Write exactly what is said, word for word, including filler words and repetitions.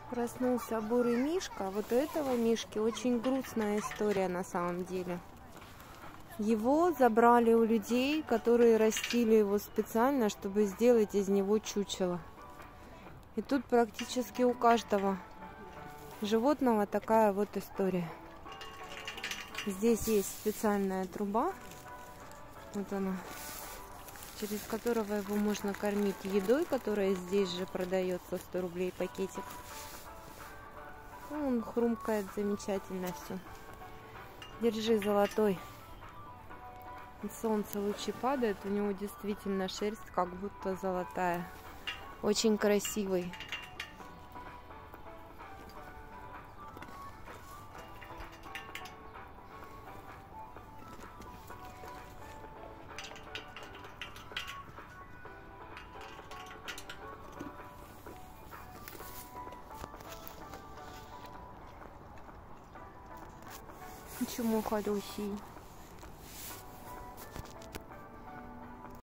Проснулся бурый мишка. Вот у этого мишки очень грустная история на самом деле. Его забрали у людей, которые растили его специально, чтобы сделать из него чучело. И тут практически у каждого животного такая вот история. Здесь есть специальная труба, вот она, через которого его можно кормить едой, которая здесь же продается, сто рублей пакетик. Он хрумкает замечательно все. Держи, золотой. Солнце лучи падает, у него действительно шерсть как будто золотая. Очень красивый. Почему хороший?